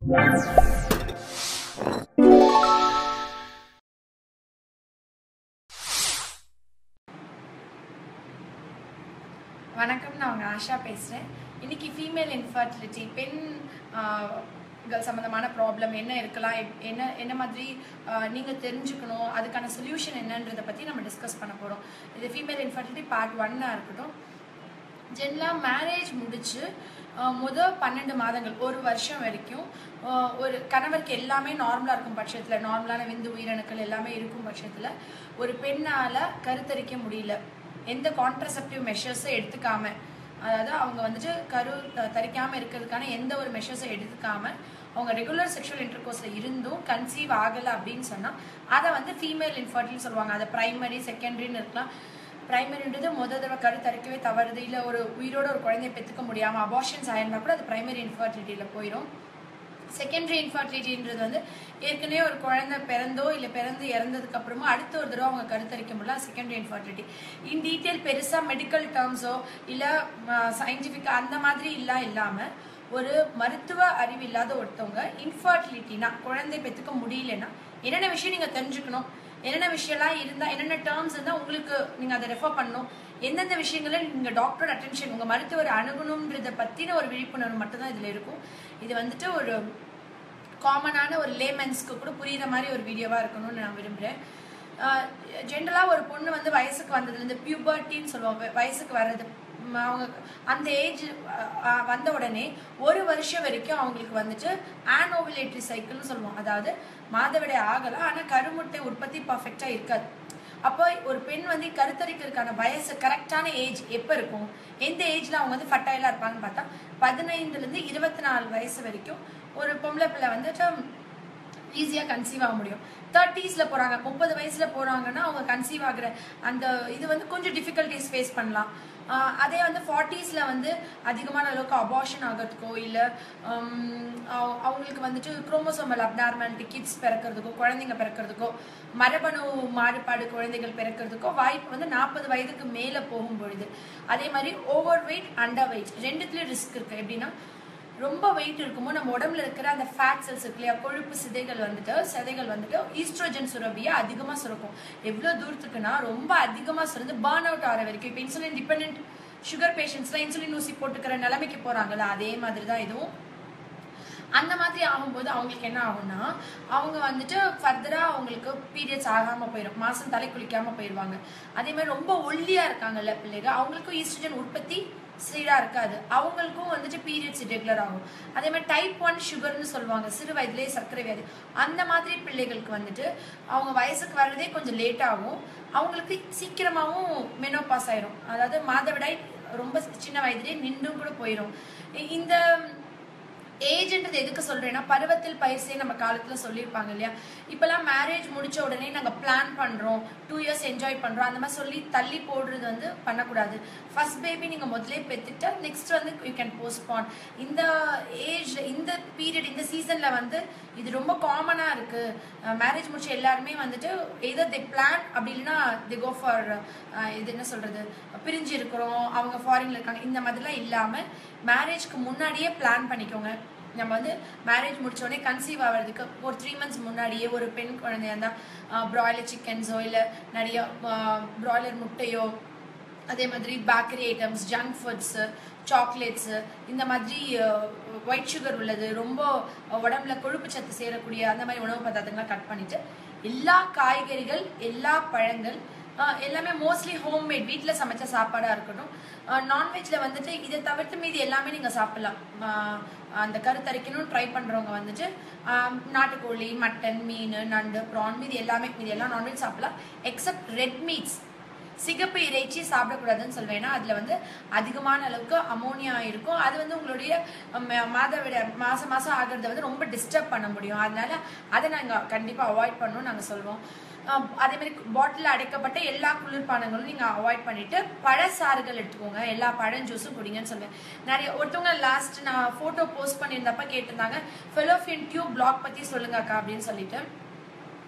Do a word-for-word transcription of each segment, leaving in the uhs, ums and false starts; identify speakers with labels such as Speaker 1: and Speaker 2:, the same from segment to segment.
Speaker 1: வணக்கம், நான் உங்க ஆஷா பேசுறேன். இன்னைக்கு ஃபீமேல் இன்ஃபர்டிலிட்டி, பெண் சம்பந்தமான ப்ராப்ளம் என்ன இருக்கலாம், என்ன என்ன மாதிரி நீங்கள் தெரிஞ்சுக்கணும், அதுக்கான சொல்யூஷன் என்னன்றதை பற்றி நம்ம டிஸ்கஸ் பண்ண போகிறோம். இது ஃபீமேல் இன்ஃபர்டிலிட்டி பார்ட் ஒன்னாக இருக்கட்டும். ஜென்ரலாக மேரேஜ் முடிச்சு முதல் பன்னெண்டு மாதங்கள் ஒரு வருஷம் வரைக்கும் ஒரு கணவருக்கு எல்லாமே நார்மலாக இருக்கும் பட்சத்தில், நார்மலான விந்து உயிரணுக்கள் எல்லாமே இருக்கும் பட்சத்தில், ஒரு பெண்ணால் கருத்தரிக்க முடியல, எந்த கான்ட்ரசெப்டிவ் மெஷர்ஸும் எடுத்துக்காம, அதாவது அவங்க வந்துட்டு கரு தரிக்காமல் இருக்கிறதுக்கான எந்த ஒரு மெஷர்ஸும் எடுத்துக்காம அவங்க ரெகுலர் செக்ஷுவல் இன்டர்கோர்ஸில் இருந்தும் கன்சீவ் ஆகலை அப்படின்னு சொன்னால் அதை வந்து ஃபீமேல் இன்ஃபர்டிலிட்டி சொல்லுவாங்க. அதை ப்ரைமரி செகண்டரின்னு இருக்கலாம். ப்ரைமரின்றது முதல் தடவை கரு தரிக்கவே தவறுது, இல்லை ஒரு உயிரோட ஒரு குழந்தைய பெற்றுக்க முடியாமல் அபார்ஷன்ஸ் ஆயிருந்தா கூட அது ப்ரைமரி இன்ஃபர்டிலிட்டியில் போயிடும். செகண்டரி இன்ஃபர்டிலிட்டின்றது வந்து ஏற்கனவே ஒரு குழந்தை பிறந்தோ இல்லை பிறந்து இறந்ததுக்கு அப்புறமா அடுத்த ஒரு தடவை அவங்க கருத்தரிக்க முடியல, செகண்டரி இன்ஃபர்டிலிட்டி. இன் டீட்டெயில் பெருசாக மெடிக்கல் டேர்ம்ஸோ இல்லை சயின்டிஃபிக்காக அந்த மாதிரி இல்லை இல்லாமல் ஒரு மருத்துவ அறிவு இல்லாத ஒருத்தவங்க இன்ஃபர்டிலிட்டினா குழந்தை பெற்றுக்க முடியலன்னா என்னென்ன விஷயம் நீங்கள் தெரிஞ்சுக்கணும், என்னென்ன விஷயம்லாம் இருந்தால் என்னென்ன டேர்ம்ஸ் இருந்தால் உங்களுக்கு நீங்கள் அதை ரெஃபர் பண்ணணும், எந்தெந்த விஷயங்கள நீங்கள் டாக்டரோட அட்டென்ஷன் உங்கள் மருத்துவர் அணுகணுன்றதை பற்றின ஒரு விழிப்புணர்வு மட்டும்தான் இதில் இருக்கும். இது வந்துட்டு ஒரு காமனான ஒரு லேமென்ஸ்க்கு கூட புரியுற மாதிரி ஒரு வீடியோவாக இருக்கணும்னு நான் விரும்புகிறேன். ஜென்ரலாக ஒரு பொண்ணு வந்து வயசுக்கு வந்ததுலேருந்து பியூபர்ட்டின்னு சொல்லுவாங்க, வயசுக்கு வர்றது, அவங்க அந்த ஏஜ் வந்த உடனே ஒரு வருஷம் வரைக்கும் அவங்களுக்கு வந்துட்டு ஆனோவிலேட்டரி சைக்கிள்னு சொல்லுவோம். அதாவது மாதவிடை ஆகலாம், ஆனால் கருமுட்டை உற்பத்தி பர்ஃபெக்டாக இருக்காது. அப்போ ஒரு பெண் வந்து கருத்தரிக்கிறதுக்கான வயசு கரெக்டான ஏஜ் எப்போ இருக்கும், எந்த ஏஜ்ல அவங்க வந்து ஃபர்டைலாக இருப்பாங்கன்னு பார்த்தா பதினைந்துலேருந்து இருபத்தி நாலு வயசு வரைக்கும் ஒரு பொம்பளை பிள்ளை வந்துட்டு ஈஸியாக கன்சீவ் ஆக முடியும். தேர்ட்டிஸில் போகிறாங்க, முப்பது வயசில் போகிறாங்கன்னா அவங்க கன்சீவ் ஆகிற அந்த இது வந்து கொஞ்சம் டிஃபிகல்ட்டிஸ் ஃபேஸ் பண்ணலாம். அதே வந்து ஃபார்ட்டிஸில் வந்து அதிகமான அளவுக்கு அபார்ஷன் ஆகிறதுக்கோ இல்லை அவங்களுக்கு வந்துட்டு குரோமோசோமல் அப்நார்மாலிட்டி கிட்ஸ் பிறக்கிறதுக்கோ குழந்தைங்க பிறக்கிறதுக்கோ மரபணு மாறுபாடு குழந்தைகள் பிறக்கிறதுக்கோ வாய்ப்பு வந்து நாற்பது வயதுக்கு மேலே போகும் பொழுது. அதே மாதிரி ஓவர் வெயிட் அண்டர் வெயிட் ரெண்டுத்துலேயும் ரிஸ்க் இருக்குது. எப்படின்னா ரொம்ப வெயிட் இருக்கும்போது நம்ம உடம்புல இருக்கிற அந்த ஃபேட் செல்ஸ் இருக்கு இல்லையா, கொழுப்பு சிதைகள் வந்துட்டு சதைகள் வந்துட்டு ஈஸ்ட்ரோஜன் சுரப்பியை அதிகமாக சுரக்கும். எவ்வளோ தூரத்துக்குன்னா ரொம்ப அதிகமாக சுரந்து பர்ன் அவுட் ஆகிற வரைக்கும். இப்போ இன்சுலின் டிபெண்ட் சுகர் பேஷண்ட்ஸ்லாம் இன்சுலின் ஊசி போட்டுக்கிற நிலைமைக்கு போகிறாங்கல்ல, அதே மாதிரி தான் இதுவும். அந்த மாதிரி ஆகும்போது அவங்களுக்கு என்ன ஆகும்னா அவங்க வந்துட்டு ஃபர்தராக அவங்களுக்கு பீரியட்ஸ் ஆகாமல் போயிடும், மாதம் தலை குளிக்காமல் போயிடுவாங்க. அதே மாதிரி ரொம்ப ஒல்லியாக இருக்காங்கல்ல பிள்ளைகள், அவங்களுக்கும் ஈஸ்ட்ரோஜன் உற்பத்தி சீராக இருக்காது, அவங்களுக்கும் வந்துட்டு பீரியட்ஸ் ரெகுலர் ஆகும். அதே மாதிரி டைப் ஒன் சுகர்னு சொல்லுவாங்க, சிறு வயதுலேயே சர்க்கரை வியாதி, அந்த மாதிரி பிள்ளைகளுக்கு வந்துட்டு அவங்க வயசுக்கு வர்றதே கொஞ்சம் லேட் ஆகும். அவங்களுக்கு சீக்கிரமாகவும் மெனோபாஸ் ஆயிரும், அதாவது மாதவிடாய் ரொம்ப சின்ன வயதுலேயே நின்றும் கூட போயிடும். இந்த ஏஜ்ன்றது எதுக்கு சொல்றேன்னா பருவத்தில் பயிற்சியை நம்ம காலத்துல சொல்லியிருப்பாங்க இல்லையா. இப்பெல்லாம் மேரேஜ் முடிச்ச உடனே நாங்க பிளான் பண்றோம், டூ இயர்ஸ் என்ஜாய் பண்றோம், அந்த மாதிரி சொல்லி தள்ளி போடுறது வந்து பண்ணக்கூடாது. ஃபர்ஸ்ட் பேபி நீங்க முதலே பெற்றுட்டா நெக்ஸ்ட் வந்து யூ கேன் போஸ்ட்பான். இந்த ஏஜ் இந்த பீரியட் இந்த சீசன்ல வந்து இது ரொம்ப காமனா இருக்கு. மேரேஜ் முடிச்ச எல்லாருமே வந்துட்டு எதோ தே பிளான், அப்படி இல்லைன்னா தே கோ ஃபார் இது என்ன சொல்றது பிரிஞ்சு இருக்கிறோம், அவங்க ஃபாரின்ல இருக்காங்க, இந்த மாதிரிலாம் இல்லாம மேரேஜ்க்கு முன்னாடியே பிளான் பண்ணிக்கோங்க. நம்ம வந்து மேரேஜ் முடிச்ச உடனே கன்சீவ் ஆகிறதுக்கு ஒரு த்ரீ மந்த்ஸ் முன்னாடியே ஒரு பெண் குழந்தையா இருந்தால் பிராய்லர் சிக்கன்ஸோ இல்லை நிறைய பிராய்லர் முட்டையோ, அதே மாதிரி bakery items, junk foods, chocolates, இந்த மாதிரி ஒயிட் சுகர் உள்ளது, ரொம்ப உடம்புல கொழுப்பு சத்து சேரக்கூடிய அந்த மாதிரி உணவு பதார்த்தங்களை கட் பண்ணிட்டு எல்லா காய்கறிகள் எல்லா பழங்கள் எல்லாமே மோஸ்ட்லி ஹோம்மேட் வீட்டில் சமைச்ச சாப்பாடாக இருக்கட்டும். நான்வெஜ்ல வந்துட்டு இதை தவிர்த்து மீதி எல்லாமே நீங்கள் சாப்பிடலாம். அந்த கருத்தரிக்கணும்னு ட்ரை பண்ணுறவங்க வந்துட்டு நாட்டுக்கோழி, மட்டன், மீன், நண்டு, ப்ரான் மீதி எல்லாமே மீதி எல்லாம் நான்வெஜ் சாப்பிடலாம் எக்ஸப்ட் ரெட் மீட்ஸ். சிகப்பு இறைச்சி சாப்பிடக்கூடாதுன்னு சொல்வேன்னா அதில் வந்து அதிகமான அளவுக்கு அமோனியா இருக்கும். அது வந்து உங்களுடைய மாதவிட மாதம் மாதம் ஆகிறத வந்து ரொம்ப டிஸ்டர்ப் பண்ண முடியும். அதனால அதை நாங்கள் கண்டிப்பாக அவாய்ட் பண்ணணும்னு நாங்கள் சொல்லுவோம். அதே மாதிரி பாட்டில் அடைக்கப்பட்ட எல்லா குளிர்பானங்களும் நீங்கள் அவாய்ட் பண்ணிட்டு பழச்சாறுகள் எடுத்துக்கோங்க, எல்லா பழம் ஜூஸும் குடிங்கன்னு சொல்லுவேன். நிறைய ஒருத்தவங்க லாஸ்ட் நான் ஃபோட்டோ போஸ்ட் பண்ணியிருந்தப்ப கேட்டிருந்தாங்க ஃபெலோபியன் டியூப் பிளாக் பற்றி சொல்லுங்க அக்கா அப்படின்னு சொல்லிட்டு.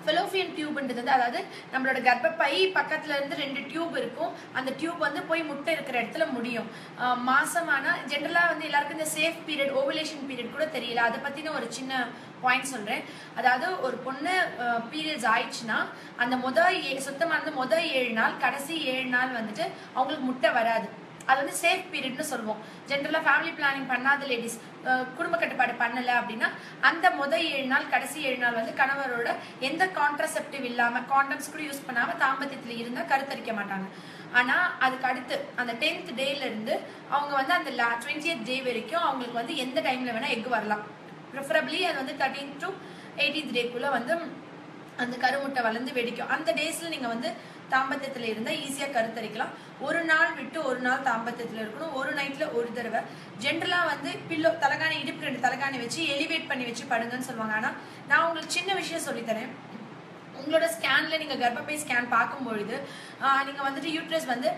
Speaker 1: ஃபெலோபியன் டியூப்ன்றது வந்து அதாவது நம்மளோட கர்ப்பப்பை பக்கத்துல இருந்து ரெண்டு டியூப் இருக்கும். அந்த டியூப் வந்து போய் முட்டை இருக்கிற இடத்துல முடியும். மாசமான ஜென்ரலா வந்து எல்லாருக்கும் இந்த சேஃப் பீரியட் ஓவுலேஷன் பீரியட் கூட தெரியல. அதை பத்தின ஒரு சின்ன பாயிண்ட் சொல்றேன். அதாவது ஒரு பொண்ணு பீரியட்ஸ் ஆயிடுச்சுன்னா அந்த முதல் சுத்தமான முதல் ஏழு நாள் கடைசி ஏழு நாள் வந்துட்டு அவங்களுக்கு முட்டை வராது. அது வந்து சேஃப் பீரியட்னு சொல்லுவோம். ஜென்ரலா ஃபேமிலி பிளானிங் பண்ணாத லேடிஸ் குடும்ப கட்டுப்பாடு பண்ணல அப்படின்னா அந்த முதல் ஏழு நாள் கடைசி ஏழு நாள் வந்து கணவரோட எந்த கான்ட்ராசெப்டிவ் இல்லாம காண்டம்ஸ் கூட யூஸ் பண்ணாம தாம்பத்தியத்துல இருந்தா கருத்தரிக்க மாட்டாங்க. ஆனா அதுக்கு அடுத்து அந்த டென்த் டேல இருந்து அவங்க வந்து அந்த டுவெண்டியத் டே வரைக்கும் அவங்களுக்கு வந்து எந்த டைம்ல வேணா எக் வரலாம். ப்ரிஃபரபிளி அது வந்து தேர்ட்டீன் டு எயிட்டீன்த் டேக்குள்ள வந்து அந்த கருமுட்டை வளர்ந்து வெடிக்கும். அந்த டேஸ்ல நீங்க வந்து தாம்பத்தியத்துல இருந்தா ஈஸியா கருத்தரிக்கலாம். ஒரு நாள் விட்டு ஒரு நாள் தாம்பத்தியத்துல இருக்கணும். ஒரு நைட்ல ஒரு தடவை. ஜென்ரலா வந்து பில்லோ தலகாணி இடுப்பு ரெண்டு தலகாணி வச்சு எலிவேட் பண்ணி வச்சு படுங்கன்னு சொல்லுவாங்க. ஆனா நான் உங்களுக்கு சின்ன விஷயம் சொல்லித்தரேன். உங்களோட ஸ்கேன்ல நீங்க கர்ப்பப்பை ஸ்கேன் பார்க்கும்பொழுது நீங்க வந்துட்டு யூட்ரஸ் வந்து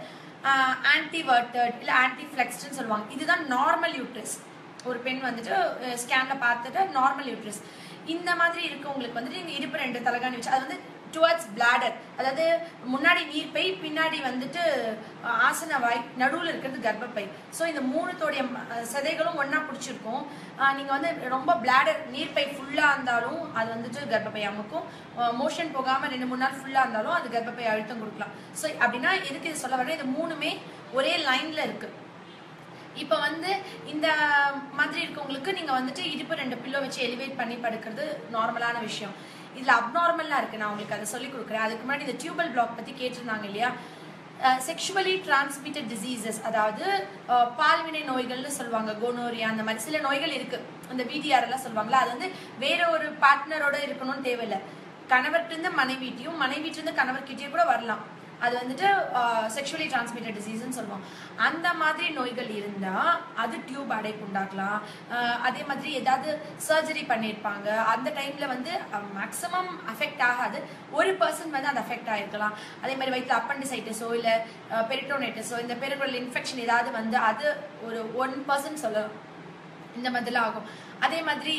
Speaker 1: ஆன்டி வர்டட் இல்ல ஆன்டி ஃபிளெக்ஸ்ட்னு சொல்லுவாங்க. இதுதான் நார்மல் யூட்ரஸ். ஒரு பெண் வந்துட்டு ஸ்கேன்ல பார்த்துட்டு நார்மல் யூட்ரஸ். இந்த மாதிரி இருக்கவங்களுக்கு வந்துட்டு நீங்க இடுப்பு ரெண்டு தலகாணி வச்சு அது வந்து டுவர்ட்ஸ் பிளாடர், அதாவது முன்னாடி நீர்ப்பை பின்னாடி வந்துட்டு ஆசன வாய் நடுவில் இருக்கிறது கர்ப்பப்பை. ஸோ இந்த மூணுத்தோடைய சதைகளும் ஒன்னா பிடிச்சிருக்கும். நீங்க வந்து ரொம்ப பிளாடர் நீர்ப்பை ஃபுல்லா இருந்தாலும் அது வந்துட்டு கர்ப்பப்பை அமுக்கும். மோஷன் போகாம ரெண்டு மூணு நாள் ஃபுல்லா இருந்தாலும் அது கர்ப்பப்பை அழுத்தம் கொடுக்கலாம். ஸோ அப்படின்னா எதுக்கு இது சொல்ல வரேன், இது மூணுமே ஒரே லைன்ல இருக்கு. இப்ப வந்து இந்த மாதிரி இருக்கவங்களுக்கு நீங்க வந்துட்டு இடுப்பு ரெண்டு பில்லோ வச்சு எலிவேட் பண்ணி படுக்கிறது நார்மலான விஷயம். இதுல அப்நார்மலா இருக்கு. நான் உங்களுக்கு அதை சொல்லி கொடுக்குறேன். அதுக்கு முன்னாடி இந்த டியூபல் பிளாக் பத்தி கேட்டிருந்தாங்க இல்லையா. செக்ஷுவலி டிரான்ஸ்மிட்டட் டிசீசஸ், அதாவது பால்வினை நோய்கள்னு சொல்லுவாங்க. கோனோரியா அந்த மாதிரி சில நோய்கள் இருக்கு. அந்த விடிஆர் எல்லாம் சொல்லுவாங்களா, அது வந்து வேற ஒரு பார்ட்னரோட இருக்கணும்னு தேவையில்லை. கணவர்கிட்ட இருந்து மனைவிட்டையும் மனைவிட்டு இருந்து கணவர்கிட்டயும் கூட வரலாம். அது வந்துட்டு செக்ஷுவலி டிரான்ஸ்மிட்டட் டிசீஸ்ன்னு சொல்லுவோம். அந்த மாதிரி நோய்கள் இருந்தா அது டியூப் அடைப்பு உண்டாக்கலாம். அதே மாதிரி ஏதாவது சர்ஜரி பண்ணியிருப்பாங்க, அந்த டைம்ல வந்து மேக்ஸிமம் அஃபெக்ட் ஆகாது, ஒரு பர்சன்ட் வந்து அது அஃபெக்ட் ஆகிருக்கலாம். அதே மாதிரி வயிற்றுல அப்பண்டிசைட்டிஸோ இல்லை பெரிட்டோனைட்டிஸோ இந்த பெருங்குடல் இன்ஃபெக்ஷன் ஏதாவது வந்து அது ஒரு ஒன் பர்சன்ட் சொல்லலாம். இந்த மாதிரிலாம் ஆகும். அதே மாதிரி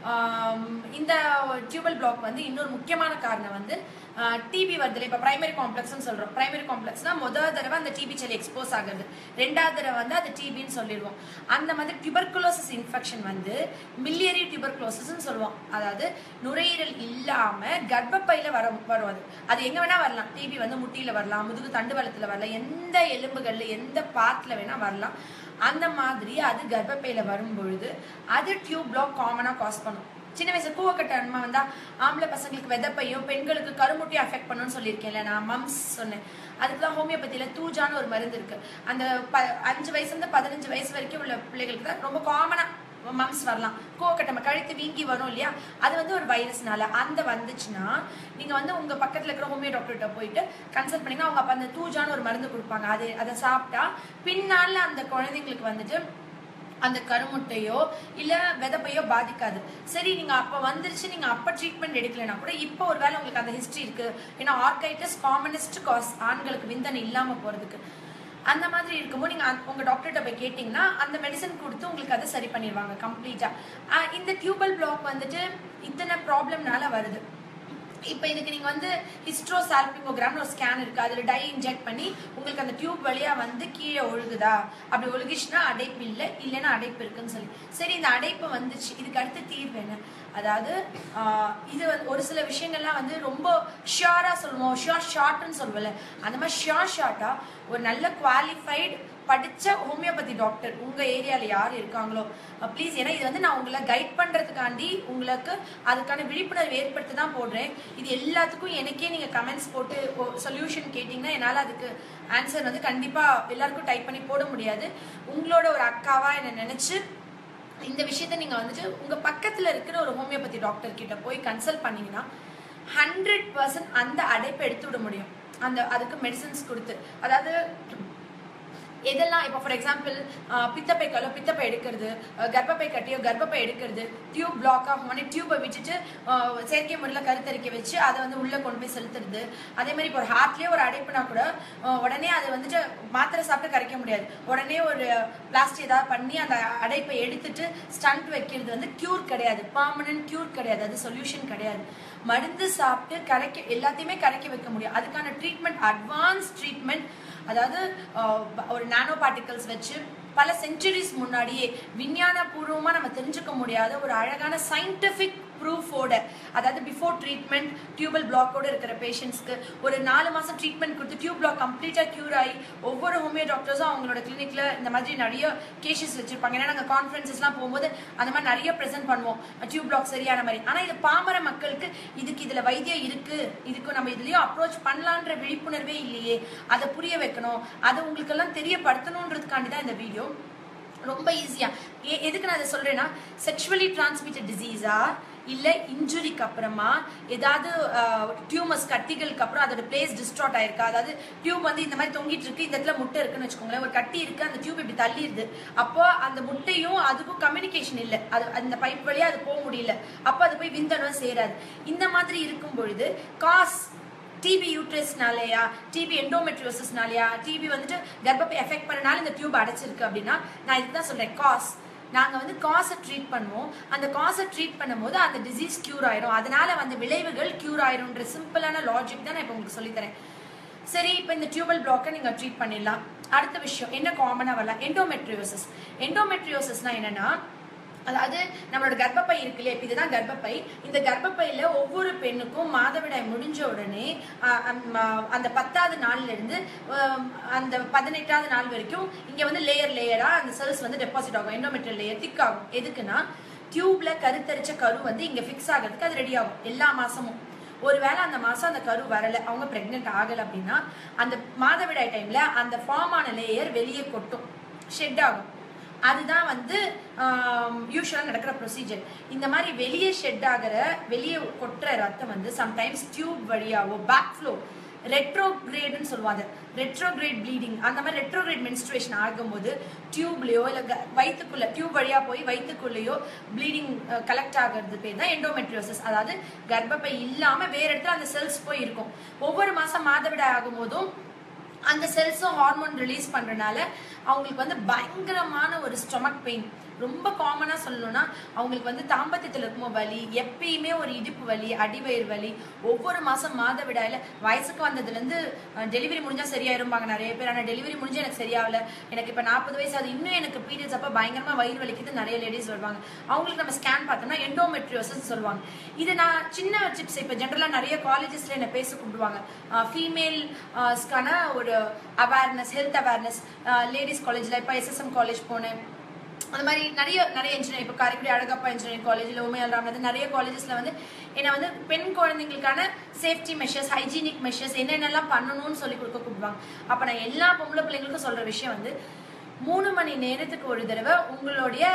Speaker 1: இந்த டியூபல் பிளாக் வந்து இன்னொரு முக்கியமான காரணம் வந்து டிபி வருதுல. இப்போ பிரைமரி காம்ப்ளெக்ஸ்ன்னு சொல்றோம். பிரைமரி காம்ப்ளெக்ஸ்னா முதல் தடவை அந்த டிபி செல் எக்ஸ்போஸ் ஆகுது, ரெண்டாவது தடவை வந்து அது டிபின்னு சொல்லிடுவோம். அந்த மாதிரி டியூபர்குலோசிஸ் இன்ஃபெக்ஷன் வந்து மில்லியரி டியூபர்குலோசிஸ்ன்னு சொல்லுவோம். அதாவது நுரையீரல் இல்லாம கர்ப்பப்பையில வர வரும். அது அது எங்க வேணா வரலாம். டிபி வந்து முட்டியில வரலாம், முதுகு தண்டுவலத்துல வரலாம், எந்த எலும்புகள்ல எந்த பார்ட்ல வேணா வரலாம். அந்த மாதிரி அது கர்ப்பப்பையில வரும் பொழுது அது டியூப் பிளாக் காமனா காஸ் பண்ணும். சின்ன வயசு கூவக்கட்ட அன்மா வந்தா ஆம்பளை பசங்களுக்கு விதப்பையும் பெண்களுக்கு கருமுட்டியும் அஃபெக்ட் பண்ணுன்னு சொல்லியிருக்கேன்ல, நான் மம்ஸ் சொன்னேன். அதுக்குதான் ஹோமியோபதியில தூஜான்னு ஒரு மருந்து இருக்கு. அந்த அஞ்சு வயசுல இருந்து பதினஞ்சு வயசு வரைக்கும் உள்ள பிள்ளைகளுக்கு தான் ரொம்ப காமனா மம்ஸ் வரலாம். கோவக்கட்டை கழுத்து வீங்கி வரும் இல்லையா, அது வந்து ஒரு வைரஸ்னால. அந்த வந்துச்சுன்னா நீங்க வந்து உங்க பக்கத்துல இருக்கிற ஹோமியோ டாக்டர்கிட்ட போயிட்டு கன்சல்ட் பண்ணீங்கன்னா அவங்க அப்ப அந்த தூஜான்னு ஒரு மருந்து கொடுப்பாங்க. அது அதை சாப்பிட்டா பின்னால அந்த குழந்தைங்களுக்கு வந்துட்டு அந்த கருமுட்டையோ இல்ல விதப்பையோ பாதிக்காது. சரி, நீங்க அப்ப வந்துருச்சு, நீங்க அப்ப ட்ரீட்மெண்ட் எடுக்கலன்னா கூட இப்போ ஒரு வேளை உங்களுக்கு அந்த ஹிஸ்டரி இருக்கு. ஏன்னா ஆர்கைட்டிஸ் காமனஸ்ட் காஸ் ஆண்களுக்கு விந்தன் இல்லாம போறதுக்கு. அந்த மாதிரி இருக்கும்போது நீங்க உங்க டாக்டர்கிட்ட போய் கேட்டீங்கன்னா அந்த மெடிசன் கொடுத்து உங்களுக்கு அதை சரி பண்ணிடுவாங்க கம்ப்ளீட்டா. இந்த டியூபல் பிளாக் வந்துட்டு இத்தனை ப்ராப்ளம்னால வருது. இப்போ இதுக்கு நீங்க வந்து ஹிஸ்ட்ரோசால்பிங்கோகிராம்னு ஒரு ஸ்கேன் இருக்கு. அதுல டை இன்ஜெக்ட் பண்ணி உங்களுக்கு அந்த டியூப் வழியா வந்து கீழே ஒழுகுதா, அப்படி ஒழுகிச்சுன்னா அடைப்பு இல்லை, இல்லைன்னா அடைப்பு இருக்குன்னு சொல்லி. சரி, இந்த அடைப்பு வந்துச்சு, இதுக்கு அடுத்து தீர்வு என்ன? அதாவது இது வந்து ஒரு சில விஷயங்கள்லாம் வந்து ரொம்ப ஷியோரா சொல்லுவோம், ஷியோர் ஷார்ட்னு சொல்லுவோம்ல, அந்த மாதிரி ஷியோர் ஷார்ட்டா ஒரு நல்ல குவாலிஃபைடு படிச்ச ஹோமியோபதி டாக்டர் உங்க ஏரியால யார் இருக்காங்களோ ப்ளீஸ். ஏன்னா இது வந்து நான் உங்களை கைட் பண்றதுக்காண்டி உங்களுக்கு அதுக்கான விழிப்புணர்வு ஏற்படுத்தி தான் போடுறேன். இது எல்லாத்துக்கும் எனக்கே நீங்க கமெண்ட்ஸ் போட்டு சொல்யூஷன் கேட்டீங்கன்னா என்னால அதுக்கு ஆன்சர் வந்து கண்டிப்பா எல்லாருக்கும் டைப் பண்ணி போட முடியாது. உங்களோட ஒரு அக்காவா என்ன நினைச்சு இந்த விஷயத்த நீங்க வந்துட்டு உங்க பக்கத்துல இருக்கிற ஒரு ஹோமியோபதி டாக்டர் கிட்ட போய் கன்சல்ட் பண்ணீங்கன்னா ஹண்ட்ரட் பர்சன்ட் அந்த அடைப்பை எடுத்து விட முடியும். அந்த அதுக்கு மெடிசன்ஸ் கொடுத்து, அதாவது எதெல்லாம் இப்போ ஃபார் எக்ஸாம்பிள் பித்தப்பை கலோ பித்தப்பை எடுக்கிறது, கர்ப்பப்பை கட்டியோ கர்ப்பப்பை எடுக்கிறது, டியூப் பிளாக் ஆகும் டியூப்பை விட்டுட்டு செயற்கை முறையில் கருத்தரிக்க வச்சு அதை வந்து உள்ள கொண்டு போய் செலுத்துறது. அதே மாதிரி இப்போ ஒரு ஹார்ட்லேயே ஒரு அடைப்புனா கூட உடனே அதை வந்துட்டு மாத்திரை சாப்பிட்டு கரைக்க முடியாது, உடனே ஒரு பிளாஸ்டிக் ஏதாவது பண்ணி அந்த அடைப்பை எடுத்துட்டு ஸ்டண்ட் வைக்கிறது வந்து கியூர் கிடையாது, பர்மனன்ட் கியூர் கிடையாது, அது சொல்யூஷன் கிடையாது. மருந்து சாப்பிட்டு கரைக்க எல்லாத்தையுமே கரைக்க வைக்க முடியும். அதுக்கான ட்ரீட்மெண்ட் அட்வான்ஸ் ட்ரீட்மெண்ட், அதாவது ஒரு நானோ பார்ட்டிகல்ஸ் வச்சு பல செஞ்சுரிஸ் முன்னாடியே விஞ்ஞான பூர்வமா நம்ம தெரிஞ்சுக்க முடியாத ஒரு அழகான சயின்டிபிக் ப்ரூஃபோட, அதாவது பிஃபோர் ட்ரீட்மெண்ட் டியூபல் பிளாக்கோட இருக்கிற பேஷண்ட்ஸ்க்கு ஒரு நாலு மாசம் ட்ரீட்மெண்ட் கொடுத்து டியூப் பிளாக் கம்ப்ளீட்டா கியூர் ஆகி ஒவ்வொரு ஹோமியோ டாக்டர்ஸும் அவங்களோட கிளினிக்ல இந்த மாதிரி நிறைய கேசஸ் வச்சிருப்பாங்க. ஏன்னா நாங்கள் கான்ஃபரன்சஸ்லாம் போகும்போது அந்த மாதிரி நிறைய ப்ரெசென்ட் பண்ணுவோம் டியூப் பிளாக் சரியான மாதிரி. ஆனா இது பாமர மக்களுக்கு இதுக்கு இதுல வைத்தியம் இருக்கு, இதுக்கு நம்ம இதுலயும் அப்ரோச் பண்ணலான்ற விழிப்புணர்வே இல்லையே, அதை புரிய வைக்கணும், அதை உங்களுக்கு எல்லாம் தெரியப்படுத்தணுன்றதுக்காண்டி தான் இந்த வீடியோ. ரொம்ப ஈஸியா எதுக்கு நான் அதை சொல்றேன்னா, செக்ஷுவலி டிரான்ஸ்மிட்டட் டிசீஸா இல்ல இன்ஜுரிக்கு அப்புறமா ஏதாவது டியூமர்ஸ் கட்டிகளுக்கு அப்புறம் அதோட பிளேஸ் டிஸ்ட்ராட் ஆயிருக்கா, அதாவது டியூப் வந்து இந்த மாதிரி தொங்கிட்டு இருக்கு, இந்த இடத்துல முட்டை இருக்குன்னு வச்சுக்கோங்களேன், ஒரு கட்டி இருக்கு, அந்த டியூப் இப்படி தள்ளிடுது, அப்போ அந்த முட்டையும் அதுக்கும் கம்யூனிகேஷன் இல்லை, அது அந்த பைப் வழியா அது போக முடியல, அப்போ அது போய் விந்தணும் சேராது. இந்த மாதிரி இருக்கும் பொழுது காஸ் டிபி யூட்ரஸ்னாலயா, டிபி எண்டோமெட்ரியோசிஸ்னாலயா, டிபி வந்துட்டு கர்ப்பப்பை எஃபெக்ட் பண்ணனால இந்த டியூப் அடைச்சிருக்கு அப்படின்னா நான் இதுதான் சொல்றேன் காஸ். நாங்க வந்து காசை ட்ரீட் பண்ணுவோம், அந்த காசை ட்ரீட் பண்ணும்போது அந்த டிசீஸ் கியூர் ஆயிரும், அதனால வந்து விளைவுகள் கியூர் ஆயிரும்ன்ற சிம்பிளான லாஜிக் தான் நான் இப்போ உங்களுக்கு சொல்லித்தரேன். சரி, இப்போ இந்த டியூபல் பிளாக்கை நீங்க ட்ரீட் பண்ணிடலாம். அடுத்த விஷயம் என்ன காமனா வரலாம், எண்டோமெட்ரியோசிஸ். எண்டோமெட்ரியோசிஸ்னா என்னன்னா, அதாவது நம்மளோட கர்ப்பப்பை இருக்கு இல்லையா, இப்போ இதுதான் கர்ப்பப்பை. இந்த கர்ப்பப்பையில ஒவ்வொரு பெண்ணுக்கும் மாதவிடாய் முடிஞ்ச உடனே அந்த பத்தாவது நாள்ல இருந்து அந்த பதினெட்டாவது நாள் வரைக்கும் இங்க வந்து லேயர் லேயரா அந்த செல்ஸ் வந்து டெபாசிட் ஆகும், எண்டோமெட்ரியல் லேயர் திக் ஆகும். எதுக்குன்னா டியூப்ல கருத்தரிச்ச கரு வந்து இங்க ஃபிக்ஸ் ஆகிறதுக்கு அது ரெடி ஆகும் எல்லா மாசமும். ஒருவேளை அந்த மாசம் அந்த கரு வரல, அவங்க பிரெக்னென்ட் ஆகல அப்படின்னா அந்த மாதவிடாய் டைம்ல அந்த ஃபார்ம் ஆன லேயர் வெளியே கொட்டும், ஷெட் ஆகும். அதுதான் வந்து யூஸ்வலா நடக்கிற ப்ரொசீஜர். இந்த மாதிரி வெளியே ஷெட் ஆகிற வெளியே கொட்டுற ரத்தம் வந்து சம்டைம்ஸ் டியூப் வழியாவோ பேக் ஃப்ளோ ரெட்ரோகிரேட்னு சொல்லுவாங்க, ரெட்ரோகிரேட் ப்ளீடிங், அந்த மாதிரி ரெட்ரோகிரேட் மென்ஸ்ட்ரேஷன் ஆகும்போது டியூப்லயோ இல்லை வயிற்றுக்குள்ள டியூப் வழியா போய் வயிற்றுக்குள்ளேயோ ப்ளீடிங் கலெக்ட் ஆகிறது பேர் தான் எண்டோமெட்ரியோசிஸ். அதாவது கர்ப்பப்பை இல்லாம வேற இடத்துல அந்த செல்ஸ் போய் இருக்கும். ஒவ்வொரு மாசம் மாதவிடாய் ஆகும் போதும் அந்த செல்ஸும் ஹார்மோன் ரிலீஸ் பண்றதுனால அவங்களுக்கு வந்து பயங்கரமான ஒரு ஸ்டொமக் பெயின். ரொம்ப காமனா சொல்லணும்னா அவங்களுக்கு வந்து தாம்பத்தியத்தில் இருக்கும் வலி, எப்பயுமே ஒரு இடுப்பு வலி, அடிவயிறு வலி, ஒவ்வொரு மாசம் மாதவிடாயில வயசுக்கு வந்ததுல இருந்து டெலிவரி முடிஞ்சா சரியாயிருப்பாங்க நிறைய பேர். ஆனா டெலிவரி முடிஞ்சா எனக்கு சரியாகல, எனக்கு இப்ப நாற்பது வயசு அது இன்னும் எனக்கு பீரியட்ஸ் அப்ப பயங்கரமா வயிறு வலிக்குது நிறைய லேடிஸ் வருவாங்க. அவங்களுக்கு நம்ம ஸ்கேன் பார்த்தோம்னா எண்டோமெட்ரியோசிஸ் சொல்லுவாங்க. இது நான் சின்ன டிப்ஸ், இப்ப ஜென்ரலா நிறைய காலேஜஸ்ல என்ன பேச கூப்பிடுவாங்க, ஃபீமேல்ஸ்க்கான ஒரு அவேர்னஸ், ஹெல்த் அவேர்னஸ். லேடிஸ் காலேஜ்ல இப்ப எஸ்எஸ்எம் காலேஜ் போனேன், அந்த மாதிரி நிறைய நிறைய இன்ஜினியரிங், இப்போ காரைக்குடி அழகப்பா இன்ஜினியரிங் காலேஜில் உமையால் ராமநாதன் நிறைய காலேஜஸ்ல வந்து என்ன வந்து பெண் குழந்தைங்களுக்கான சேஃப்டி மெஷர்ஸ், ஹைஜீனிக் மெஷர்ஸ் என்னென்னலாம் பண்ணணும்னு சொல்லி கொடுக்க கூப்பிடுவாங்க. அப்போ நான் எல்லா பொம்பளை பிள்ளைங்களுக்கும் சொல்ற விஷயம் வந்து மூணு மணி நேரத்துக்கு ஒரு தடவை உங்களுடைய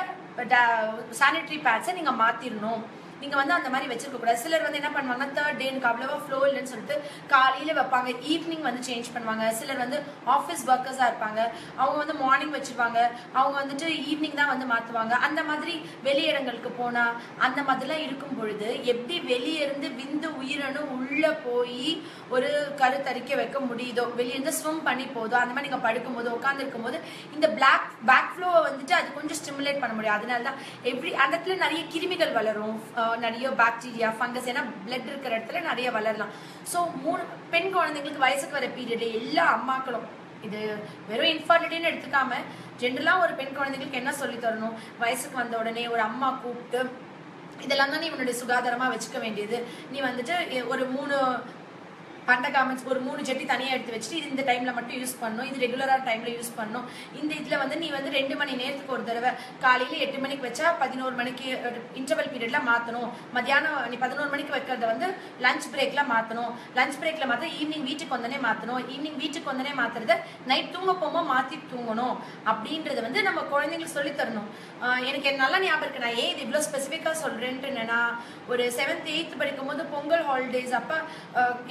Speaker 1: சானிட்டரி பேட்ஸை நீங்க மாத்திரணும். நீங்க வந்து அந்த மாதிரி வச்சிருக்க கூடாது. சிலர் வந்து என்ன பண்ணுவாங்கன்னா தேர்ட் டே எனக்கு அவ்வளவா ஃப்ளோ இல்லைன்னு சொல்லிட்டு காலையில வைப்பாங்க, ஈவினிங் வந்து சேஞ்ச் பண்ணுவாங்க. சிலர் வந்து ஆஃபீஸ் ஒர்க்கர்ஸா இருப்பாங்க, அவங்க வந்து மார்னிங் வச்சிருவாங்க, அவங்க வந்துட்டு ஈவினிங் தான் வந்து மாத்துவாங்க. அந்த மாதிரி வெளியிடங்களுக்கு போனா அந்த மாதிரிலாம் இருக்கும் பொழுது எப்படி வெளியே இருந்து விந்து உயிரணு உள்ள போய் ஒரு கருத்தரிக்க வைக்க முடியுதோ, வெளியிருந்து ஸ்விம் பண்ணி போதோ, அந்த மாதிரி நீங்க படுக்கும் போது உட்கார்ந்து இருக்கும் போது இந்த பிளாக் பேக் ஃப்ளோவை வந்துட்டு அது கொஞ்சம் ஸ்டிமுலேட் பண்ண முடியும். அதனாலதான் எப்படி அந்த இடத்துல நிறைய கிருமிகள் வளரும், நிறைய பாக்டீரியா, ஃபங்கஸ், ஏன்னா பிளட் இருக்கிற இடத்துல நிறைய வளரலாம். ஸோ மூணு பெண் குழந்தைங்களுக்கு வயசுக்கு வர பீரியட் எல்லா அம்மாக்களும் இது வெறும் இன்ஃபர்டிலிட்டின்னு எடுத்துக்காம ஜென்ரலா ஒரு பெண் குழந்தைங்களுக்கு என்ன சொல்லி தரணும், வயசுக்கு வந்த உடனே ஒரு அம்மா கூப்பிட்டு இதெல்லாம் தான் நீ உன்னுடைய சுகாதாரமா வச்சுக்க வேண்டியது. நீ வந்துட்டு ஒரு மூணு பண்ட கார்மெண்ட்ஸ் ஒரு மூணு ஜெட்டி தனியாக எடுத்து வச்சுட்டு இது இந்த டைம்ல மட்டும் யூஸ் பண்ணணும், இது ரெகுலரான டைம்ல யூஸ் பண்ணணும். இந்த இதுல வந்து நீ வந்து ரெண்டு மணி நேரத்துக்கு ஒரு தடவை காலையில எட்டு மணிக்கு வச்சா பதினோரு மணிக்கு இன்டர்வல் பீரியட்ல மாத்தணும், மத்தியானம் நீ பதினோரு மணிக்கு வைக்கிறத வந்து லஞ்ச் பிரேக்ல மாத்தணும், லஞ்ச் பிரேக்ல மாத்த ஈவினிங் வீட்டுக்கு வந்தனே மாத்தணும், ஈவினிங் வீட்டுக்கு வந்தனே மாத்துறத நைட் தூங்க போகும்போது மாத்தி தூங்கணும் அப்படின்றத வந்து நம்ம குழந்தைங்களுக்கு சொல்லி தரணும். எனக்கு நல்லா ஞாபகம் இருக்கு, நான் ஏன் இது இவ்வளவு ஸ்பெசிஃபிக்கா சொல்றேன்ட்டு என்னன்னா, ஒரு செவன்த் எயித்து படிக்கும் போது பொங்கல் ஹாலிடேஸ் அப்ப எங்க வீட்டுல எல்லா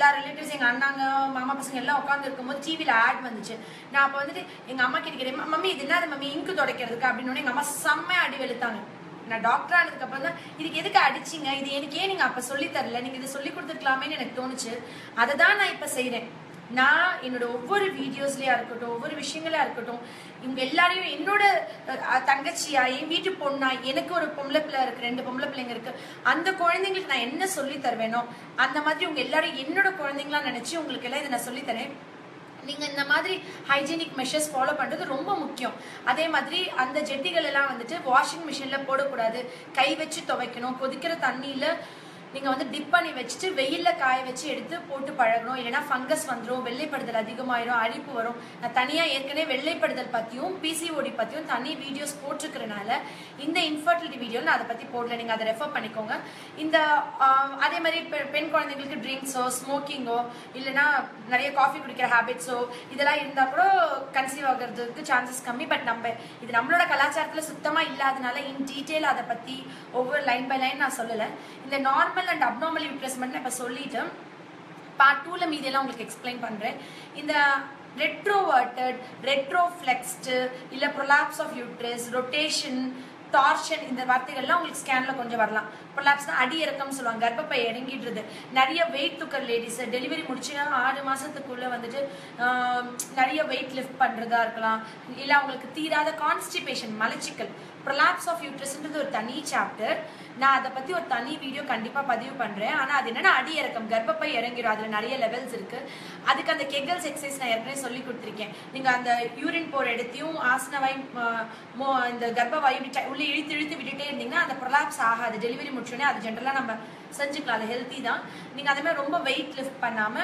Speaker 1: எல்லா ரிலேட்டிவ்ஸ் எங்கள் அண்ணாங்க மாமா பசங்க எல்லாம் உட்காந்து இருக்கும்போது டிவியில் ஆட் வந்துச்சு. நான் அப்போ வந்துட்டு எங்கள் அம்மா கிட்ட கேட்டேன், மம்மி இது என்ன மம்மி இங்கு துடைக்கிறதுக்கு அப்படின்னு. எங்கள் அம்மா செம்மையாக அடி வெளுத்தாங்க. நான் டாக்டர் ஆனதுக்கு அப்புறம் தான் இதுக்கு எதுக்கு அடிச்சிங்க, இது எனக்கு ஏன் நீங்கள் அப்போ சொல்லி தரல, நீங்கள் இதை சொல்லி கொடுத்துருக்கலாமேன்னு எனக்கு தோணுச்சு. அதை தான் நான் இப்போ செய்கிறேன். நான் என்னோட ஒவ்வொரு வீடியோஸ்லயா இருக்கட்டும், ஒவ்வொரு விஷயங்களா இருக்கட்டும், இவங்க எல்லாரையும் என்னோட தங்கச்சியா, என் வீட்டு பொண்ணா, எனக்கு ஒரு பொம்பளை பிள்ளை இருக்கு, ரெண்டு பொம்பளை பிள்ளைங்க இருக்கு, அந்த குழந்தைங்களுக்கு நான் என்ன சொல்லி தருவேனோ அந்த மாதிரி உங்க எல்லாரும் என்னோட குழந்தைங்களா நினைச்சு உங்களுக்கு எல்லாம் இதை நான் சொல்லி தரேன். நீங்க இந்த மாதிரி ஹைஜீனிக் மெஷர்ஸ் ஃபாலோ பண்றது ரொம்ப முக்கியம். அதே மாதிரி அந்த ஜெட்டிகள் எல்லாம் வந்துட்டு வாஷிங் மிஷின்ல போடக்கூடாது, கை வச்சு துவைக்கணும். கொதிக்கிற தண்ணியில நீங்க வந்து டிப் பண்ணி வச்சுட்டு வெயில்ல காய வச்சு எடுத்து போட்டு பழகணும். இல்லைன்னா ஃபங்கஸ் வந்துடும், வெள்ளைப்படுதல் அதிகமாயிடும், அரிப்பு வரும். நான் தனியா ஏற்கனவே வெள்ளைப்படுதல் பத்தியும் பிசிஓடி பத்தியும் தனி வீடியோஸ் போட்டிருக்கிறனால இந்த இன்ஃபர்டிலிட்டி வீடியோ நான் அதை பத்தி போடல, நீங்க அதை ரெஃபர் பண்ணிக்கோங்க. இந்த அதே மாதிரி பெண் குழந்தைங்களுக்கு ட்ரிங்க்ஸோ ஸ்மோக்கிங்கோ இல்லைன்னா நிறைய காஃபி குடிக்கிற ஹேபிட்ஸோ இதெல்லாம் இருந்தா கூட கன்சீவ் ஆகிறதுக்கு சான்சஸ் கம்மி. பட் நம்ம இது நம்மளோட கலாச்சாரத்துல சுத்தமா இல்லாதனால இன் டீட்டெயில் அதை பத்தி ஒவ்வொரு லைன் பை லைன் நான் சொல்லலை. இந்த நார்மல் அண்ட் அப்நார்மல் யூட்ரஸ் மட்டும் இப்ப சொல்லிட்டு பார்ட் டூல மீதியெல்லாம் உங்களுக்கு எக்ஸ்பிளைன் பண்றேன். இந்த ரெட்ரோவர்டட், ரெட்ரோஃப்ளெக்ஸ்டு இல்ல prolapse of uterus, rotation, torsion இந்த வார்த்தைகள்லாம் உங்களுக்கு ஸ்கேன்ல கொஞ்சம் வரலாம். ப்ரொலாப்ஸ்னா அடி இறக்கம்னு சொல்லுவாங்க, கர்ப்பப்பை இறங்கிடுறது. நிறைய வெயிட் தூக்குற லேடிஸ் டெலிவரி முடிச்சு ஆறு மாசத்துக்குள்ள வந்துட்டு நிறைய வெயிட் லிஃப்ட் பண்றதா இருக்கலாம். இல்ல அவங்களுக்கு தீராத கான்ஸ்டிபேஷன், மலச்சிக்கல், ப்ரொலாப்ஸ் ஆஃப் யூட்ரஸ்ன்றது ஒரு தனி சாப்டர். நான் அதை பத்தி ஒரு தனி வீடியோ கண்டிப்பா பதிவு பண்றேன். ஆனா அது என்னன்னா அடி இறக்கம், கர்ப்பப்பை இறங்கிடும். அதுல நிறைய லெவல்ஸ் இருக்கு. அதுக்கு அந்த கெகல்ஸ் எக்ஸசைஸ் நான் ஏற்கனவே சொல்லி கொடுத்துருக்கேன். நீங்க அந்த யூரின் போற இடத்தையும் ஆசனவாய் இந்த கர்ப்பவாயு உள்ள இழுத்து இழுத்து விட்டுட்டே இருந்தீங்கன்னா அந்த ப்ரொலாப்ஸ் ஆகாது. டெலிவரி முடிச்சோடனே அது ஜென்ரலா நம்ம செஞ்சுக்கலாம், அது ஹெல்த்தி தான். நீங்க அதே மாதிரி ரொம்ப வெயிட் லிஃப்ட் பண்ணாம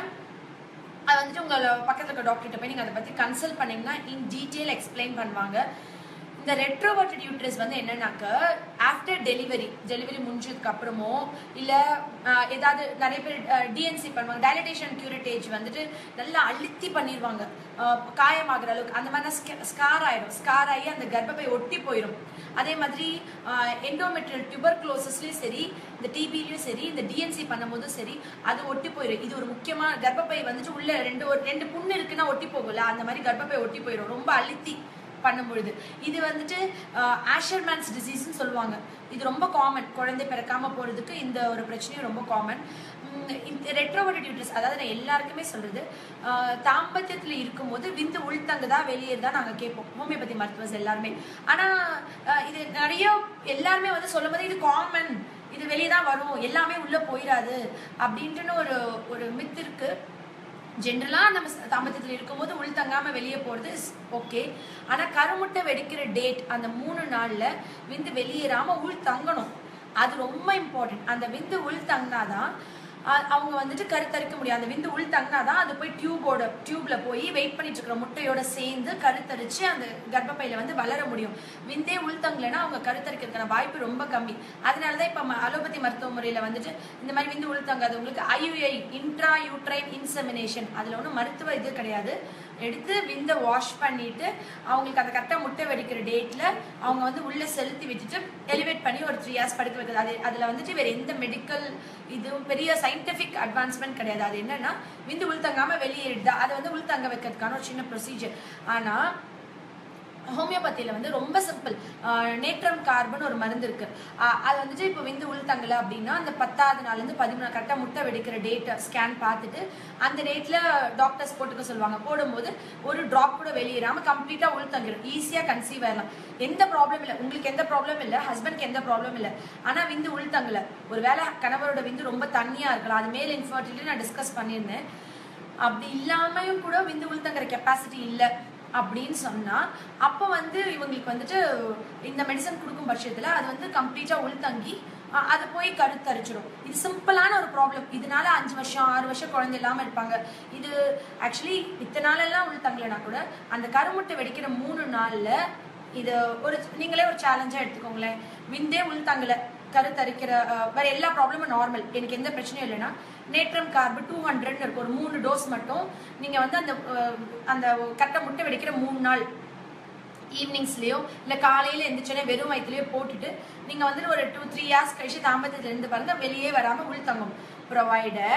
Speaker 1: அது வந்துட்டு உங்க பக்கத்துல இருக்க டாக்டர்கிட்ட போய் நீங்க அதை பத்தி கன்சல்ட் பண்ணீங்கன்னா இன் டீட்டெயில் எக்ஸ்பிளைன் பண்ணுவாங்க. இந்த ரெட்ரோவர்டட் யூட்ரஸ் வந்து என்னன்னாக்க ஆஃப்டர் டெலிவரி டெலிவரி முடிஞ்சதுக்கு அப்புறமோ இல்ல ஏதாவது நிறைய பேர் டிஎன்சி பண்ணுவாங்க, டைலடேஷன் கியூரிட்டேஜ் வந்துட்டு நல்லா அழுத்தி பண்ணிடுவாங்க காயமாகிற அளவுக்கு. அந்த மாதிரி ஸ்கார் ஆயிடும், ஸ்கார் ஆகி அந்த கர்ப்பப்பை ஒட்டி போயிடும். அதே மாதிரி எண்டோமெட்ரியல் டியூபர்குலோசிஸ்லயும் சரி, இந்த டிபிலையும் சரி, இந்த டிஎன்சி பண்ணும் போதும் சரி அது ஒட்டி போயிடும். இது ஒரு முக்கியமான கர்ப்பப்பை வந்துட்டு உள்ள ரெண்டு ரெண்டு புண்ணு இருக்குன்னா ஒட்டி போகல, அந்த மாதிரி கர்ப்பப்பை ஒட்டி போயிடும் ரொம்ப அழுத்தி பண்ணும்பொழுது. இது வந்துட்டு ஆஷர்மேன்ஸ் டிசீஸ்ன்னு சொல்லுவாங்க. இது ரொம்ப காமன், குழந்தை பிறக்காம போறதுக்கு இந்த ஒரு பிரச்சனையும் ரொம்ப காமன். ரெட்ரோவர்டட் யூட்ரஸ் அதாவது நான் எல்லாருக்குமே சொல்றது, தாம்பத்தியத்துல இருக்கும்போது விந்து உள்தங்குதா வெளியேறதா நாங்க கேட்போம் ஹோமியோபதி மருத்துவர்ஸ் எல்லாருமே. ஆனா இது நிறைய எல்லாருமே வந்து சொல்லும் போது இது காமன், இது வெளியே தான் வரும், எல்லாமே உள்ள போயிடாது அப்படின்ட்டு ஒரு ஒரு மித் இருக்கு. ஜென்ரலா நம்ம தாம்பத்தியத்தில் இருக்கும்போது உள் தங்காம வெளியே போறது ஓகே. ஆனா கருமுட்டை வெடிக்கிற டேட் அந்த மூணு நாள்ல விந்து வெளியேறாம உள் தங்கணும், அது ரொம்ப இம்பார்ட்டன்ட். அந்த விந்து உள் தங்கினாதான் அவங்க வந்துட்டு கருத்தரிக்க முடியும். அந்த விந்து உள் தங்கினாதான் அது போய் டியூபோட டியூப்ல போய் வெயிட் பண்ணிட்டு இருக்கிற முட்டையோட சேர்ந்து கருத்தரிச்சு அந்த கர்ப்பப்பையில வந்து வளர முடியும். விந்தே உள் தங்கலைன்னா அவங்க கருத்தரிக்கிறதுக்கான வாய்ப்பு ரொம்ப கம்மி. அதனாலதான் இப்ப அலோபதி மருத்துவ முறையில வந்துட்டு இந்த மாதிரி விந்து உள் தங்காது உங்களுக்கு ஐயுஐ, இன்ட்ரா யூட்ரைன் இன்செமினேஷன், அதுல ஒன்றும் மருத்துவ இது கிடையாது. எடுத்து விந்த வாஷ் பண்ணிட்டு அவங்களுக்கு அந்த கரெக்டா முட்டை வெடிக்கிற டேட்ல அவங்க வந்து உள்ள செலுத்தி விட்டுட்டு எலிவேட் பண்ணி ஒரு த்ரீ ஹார்ஸ் படுக்க வைக்கிறது. அது அதுல வந்துட்டு வேற எந்த மெடிக்கல் இதுவும் பெரிய சயின்டிபிக் அட்வான்ஸ்மெண்ட் கிடையாது. அது என்னன்னா விந்து உள் தங்காம வெளியேறிடுதா, அதை வந்து உள் தங்க வைக்கிறதுக்கான ஒரு சின்ன ப்ரொசீஜர். ஆனா ஹோமியோபதியில வந்து ரொம்ப சிம்பிள், நேட்ரம் கார்பன் ஒரு மருந்து இருக்கு. அது வந்துட்டு இப்போ விந்து உள் தங்கல அப்படின்னா அந்த பத்தாவது நாள்ல இருந்து பதிமூணு கரெக்டா முட்டை வெடிக்கிற டேட் ஸ்கேன் பார்த்துட்டு அந்த டேட்ல டாக்டர்ஸ் போட்டுக்க சொல்லுவாங்க. போடும்போது ஒரு டிராப் கூட வெளியேறாம கம்ப்ளீட்டா உள் தங்கிடும், ஈஸியா கன்சீவ் ஆயிடலாம். எந்த ப்ராப்ளம் இல்லை, உங்களுக்கு எந்த ப்ராப்ளம் இல்லை, ஹஸ்பண்ட்க்கு எந்த ப்ராப்ளம் இல்லை. ஆனா விந்து உள் தங்கல, ஒருவேளை கணவரோட விந்து ரொம்ப தண்ணியா இருக்கலாம், அது மேல் இன்ஃபர்டிலிட்டி நான் டிஸ்கஸ் பண்ணியிருந்தேன். அப்படி இல்லாமையும் கூட விந்து உள் தங்குற கெப்பாசிட்டி இல்லை அப்படின்னு சொன்னா அப்போ வந்து இவங்களுக்கு வந்துட்டு இந்த மெடிசன் கொடுக்கும் பட்சத்துல அது வந்து கம்ப்ளீட்டா உள் தங்கி அது போய் கருத்தரிச்சிடும். இது சிம்பிளான ஒரு ப்ராப்ளம். இதனால அஞ்சு வருஷம் ஆறு வருஷம் குழந்தை இல்லாம இருப்பாங்க. இது ஆக்சுவலி இத்தனை நாள் எல்லாம் உள் தங்கலைன்னா கூட அந்த கருமுட்டை வெடிக்கிற மூணு நாள்ல இது ஒரு நீங்களே ஒரு சேலஞ்சா எடுத்துக்கோங்களேன். விந்தே உள் தங்கல, கருத்தரிக்கிற வேற எல்லா ப்ராப்ளமும் நார்மல், எனக்கு எந்த பிரச்சனையும் இல்லைன்னா நேட்ரம் கார்பு டூ ஹண்ட்ரட் இருக்கும், ஒரு மூணு டோஸ் மட்டும் நீங்க வந்து அந்த அந்த கரெக்டா முட்டை வெடிக்கிற மூணு நாள் ஈவினிங்ஸ்லயோ இல்ல காலையில எந்திரிச்சோன்னே வெறும் வயிற்றுலயோ போட்டுட்டு நீங்க வந்து ஒரு டூ த்ரீ ஹார்ஸ் கழிச்சு தாம்பத்தியத்துல இருந்து பாருங்க வெளியே வராம உள் தங்கும். ப்ரொவைடட்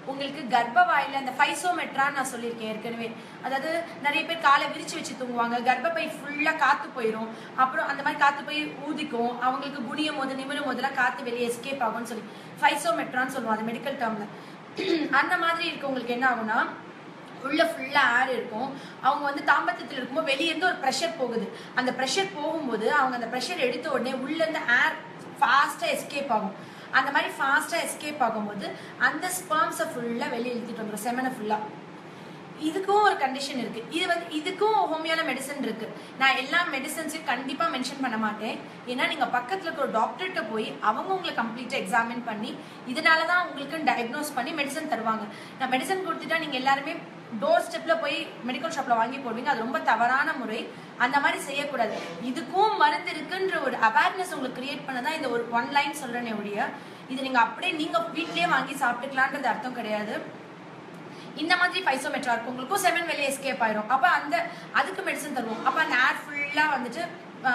Speaker 1: உங்களுக்கு கர்ப்பவாயில அந்த பைசோமெட்ரான்னு நான் சொல்லியிருக்கேன் ஏற்கனவே. அதாவது நிறைய பேர் காலை விரிச்சு வச்சு தூங்குவாங்க, கர்ப்பப்பை ஃபுல்லா காத்து போயிடும், அப்புறம் அந்த மாதிரி காத்து போய் ஊதிக்கும், அவங்களுக்கு குனியும் போது நிமிரும் போதெல்லாம் காத்து வெளியே எஸ்கேப் ஆகும்னு சொல்லி பைசோமெட்ரான்னு சொல்லுவாங்க மெடிக்கல் டேர்ம்ல. அந்த மாதிரி இருக்கவங்களுக்கு என்ன ஆகும்னா உள்ள ஃபுல்லா ஏர் இருக்கும். அவங்க வந்து தாம்பத்தியத்தில் இருக்கும்போது வெளியே இருந்து ஒரு ப்ரெஷர் போகுது, அந்த ப்ரெஷர் போகும்போது அவங்க அந்த ப்ரெஷர் எடுத்த உடனே உள்ள இருந்து ஏர் ஃபாஸ்டா எஸ்கேப் ஆகும். அந்த மாதிரி ஃபாஸ்டா எஸ்கேப் ஆகும்போது அந்த ஸ்பெர்ம்ஸை ஃபுல்லா வெளியே இழுத்துட்டு வந்துடும், செமனை ஃபுல்லா. இதுக்கும் ஒரு கண்டிஷன் இருக்கு. இது வந்து இதுக்கும் ஹோமியோல மெடிசன் இருக்கு. நான் எல்லா மெடிசன்ஸையும் கண்டிப்பா மென்ஷன் பண்ண மாட்டேன். ஏன்னா நீங்க பக்கத்துல இருக்க ஒரு டாக்டர்கிட்ட போய் அவங்க உங்களை கம்ப்ளீட்டா எக்ஸாமின் பண்ணி இதனாலதான் உங்களுக்கு டயக்னோஸ் பண்ணி மெடிசன் தருவாங்க. நான் மெடிசன் கொடுத்துட்டா நீங்க எல்லாருமே டோர் ஸ்டெப்ல போய் மெடிக்கல் ஷாப்ல வாங்கி போடுவீங்க, அது ரொம்ப தவறான முறை. அந்த மாதிரி செய்யக்கூடாது. இதுக்கும் மருந்து இருக்குன்ற ஒரு அவேர்னஸ் உங்களுக்கு கிரியேட் பண்ணதான் இந்த ஒரு ஒன் லைன் சொல்றேனே ஒழிய இது நீங்க அப்படியே நீங்க வீட்லயே வாங்கி சாப்பிட்டுக்கலான்றது அர்த்தம் கிடையாது. இந்த மாதிரி பைசோமெட்ரா இருக்கும், உங்களுக்கும் செவன் வெளியே எஸ்கேப் ஆயிரும். அப்ப அந்த அதுக்கு மெடிசன் தருவோம். அப்ப அந்த ஏர் ஃபுல்லா வந்துட்டு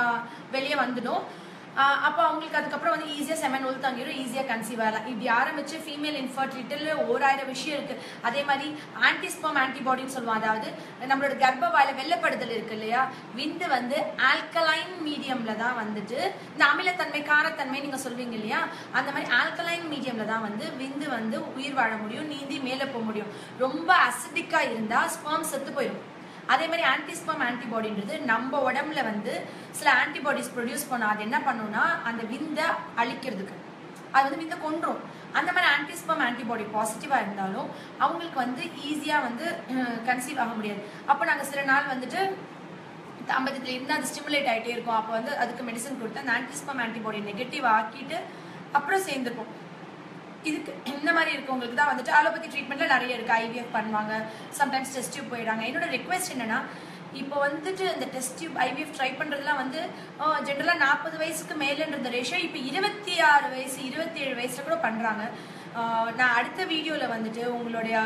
Speaker 1: வெளியே வந்துடும். அப்போ அவங்களுக்கு அதுக்கப்புறம் வந்து ஈஸியா செமன் உள் தங்கிடும், ஈஸியா கன்சீவ் ஆகலாம். இப்படி ஆரம்பிச்சு ஃபீமேல் இன்ஃபர்டிலிட்டில ஓராயிரம் விஷயம் இருக்கு. அதே மாதிரி ஆன்டிஸ்பெர்ம் ஆன்டிபாடின்னு சொல்லுவோம். அதாவது நம்மளோட கர்ப்பவாயில வெள்ளப்படுதல் இருக்கு இல்லையா, விந்து வந்து ஆல்கலைன் மீடியம்ல தான் வந்துட்டு இந்த அமிலத்தன்மை காரத்தன்மை நீங்க சொல்வீங்க இல்லையா, அந்த மாதிரி ஆல்கலைன் மீடியம்ல தான் வந்து விந்து வந்து உயிர் வாழ முடியும், நீந்தி மேல போக முடியும். ரொம்ப அசிடிக்கா இருந்தா ஸ்பெர்ம் செத்து போயிடும். அதே மாதிரி ஆன்டிஸ்பெர்ம் ஆன்டிபாடின்றது நம்ம உடம்புல வந்து சில ஆன்டிபாடிஸ் ப்ரொடியூஸ் பண்ண, அது என்ன பண்ணும்னா அந்த விந்தை அழிக்கிறதுக்கு, அது வந்து விந்தை கொன்றும். அந்த மாதிரி ஆன்டிஸ்பெர்ம் ஆன்டிபாடி பாசிட்டிவா இருந்தாலும் அவங்களுக்கு வந்து ஈஸியா வந்து கன்சீவ் ஆக முடியாது. அப்போ நாங்கள் சில நாள் வந்துட்டு தாம்பத்தியத்தில் இருந்து அது ஸ்டிமுலேட் ஆகிட்டே இருக்கும். அப்போ வந்து அதுக்கு மெடிசன் கொடுத்து அந்த ஆன்டிஸ்பெர்ம் ஆன்டிபாடி நெகட்டிவ் ஆக்கிட்டு அப்புறம் சேர்ந்துருப்போம். இதுக்கு இந்த மாதிரி இருக்கவங்களுக்கு தான் வந்துட்டு அலோபதி ட்ரீட்மெண்ட்ல நிறைய இருக்கு. ஐவிஎஃப் பண்ணுவாங்க, சம்டைம்ஸ் டெஸ்ட் டியூப் போயிடுறாங்க. என்னோட ரெக்வெஸ்ட் என்னன்னா, இப்போ வந்துட்டு இந்த டெஸ்ட் டியூப் ஐவிஎஃப் ட்ரை பண்றதுலாம் வந்து ஜென்ரலா நாற்பது வயசுக்கு மேலன்ற ரேஷியோ இப்போ இருபத்தி ஆறு வயசு இருபத்தி ஏழு வயசுல கூட பண்றாங்க. நான் அடுத்த வீடியோல வந்துட்டு உங்களுடைய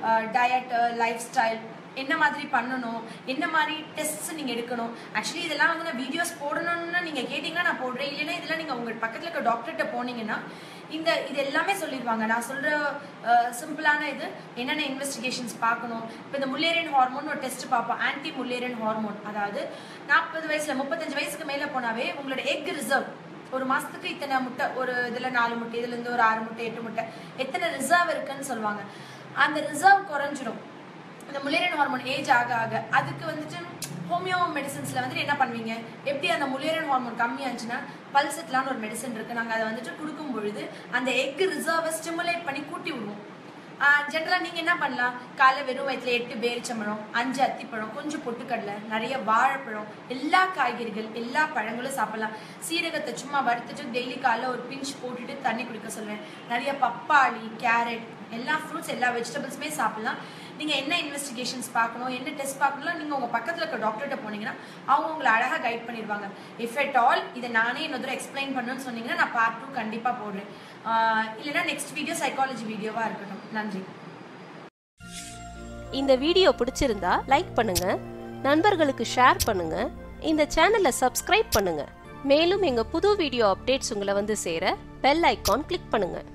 Speaker 1: டயட், லைஃப் ஸ்டைல் என்ன மாதிரி பண்ணணும், என்ன மாதிரி டெஸ்ட் நீங்க எடுக்கணும், ஆக்சுவலி இதெல்லாம் வந்து நான் வீடியோஸ் போடணும்னு நீங்க கேட்டீங்கன்னா நான் போடுறேன். இல்லைன்னா இதெல்லாம் நீங்க உங்க பக்கத்துல இருக்க டாக்டர்கிட்ட போனீங்கன்னா இந்த இது எல்லாமே சொல்லிடுவாங்க. நான் சொல்ற சிம்பிளான இது என்னென்ன இன்வெஸ்டிகேஷன்ஸ் பார்க்கணும். இப்போ இந்த முல்லேரியன் ஹார்மோன் ஒரு டெஸ்ட் பார்ப்போம், ஆன்டி முல்லேரியன் ஹார்மோன். அதாவது நாற்பது வயசுல முப்பத்தஞ்சு வயசுக்கு மேல போனாவே உங்களோட எக் ரிசர்வ் ஒரு மாசத்துக்கு இத்தனை முட்டை, ஒரு இதுல நாலு முட்டை, இதுல இருந்து ஒரு ஆறு முட்டை எட்டு முட்டை எத்தனை ரிசர்வ் இருக்குன்னு சொல்லுவாங்க. அந்த ரிசர்வ் குறைஞ்சிடும் இந்த முல்லேரியன் ஹார்மோன் ஏஜ் ஆக ஆக. அதுக்கு வந்துட்டு ஹோமியோ மெடிசன்ஸ்ல வந்துட்டு என்ன பண்ணுவீங்க, எப்படி அந்த முல்லேரியன் ஹார்மோன் கம்மியாச்சுன்னா பல்செட்லான்னு ஒரு மெடிசன் இருக்கு, நாங்கள் அதை வந்துட்டு கொடுக்கும் பொழுது அந்த எக் ரிசர்வை ஸ்டிமுலேட் பண்ணி கூட்டி விடுவோம். ஜென்ரலா நீங்க என்ன பண்ணலாம், காலை வெறும் வயிற்றுல எட்டு பேரிச்சம்பழம், அஞ்சு அத்திப்பழம், கொஞ்சம் பொட்டுக்கடலை, நிறைய வாழைப்பழம், எல்லா காய்கறிகள் எல்லா பழங்களும் சாப்பிடலாம். சீரகத்தை சும்மா வறுத்துட்டு டெய்லி காலைல ஒரு பிஞ்ச் போட்டுட்டு தண்ணி குடிக்க சொல்லுவேன். நிறைய பப்பாளி, கேரட், எல்லா ஃப்ரூட்ஸ் எல்லா வெஜிடபிள்ஸுமே சாப்பிடலாம். நீங்க என்ன இன்வெஸ்டிகேஷன்ஸ் பார்க்கணும், என்ன டெஸ்ட் பார்க்கணும், நீங்க உங்க பக்கத்துல இருக்க டாக்டர்கிட்ட போனீங்கன்னா அவங்க உங்களை அழகா கைட் பண்ணிடுவாங்க. இஃப் அட் ஆல் இதை நானே இன்னொரு எக்ஸ்பிளைன் பண்ணணும்னு சொன்னீங்கன்னா நான் பார்ட் டூ கண்டிப்பா போடுறேன். இல்லைன்னா நெக்ஸ்ட் வீடியோ சைக்காலஜி வீடியோவா இருக்கட்டும். நன்றி.
Speaker 2: இந்த வீடியோ பிடிச்சிருந்தா லைக் பண்ணுங்க, நண்பர்களுக்கு ஷேர் பண்ணுங்க, இந்த சேனலை சப்ஸ்கிரைப் பண்ணுங்க. மேலும் எங்க புது வீடியோ அப்டேட்ஸ் உங்களை வந்து சேர பெல் ஐகான் கிளிக் பண்ணுங்க.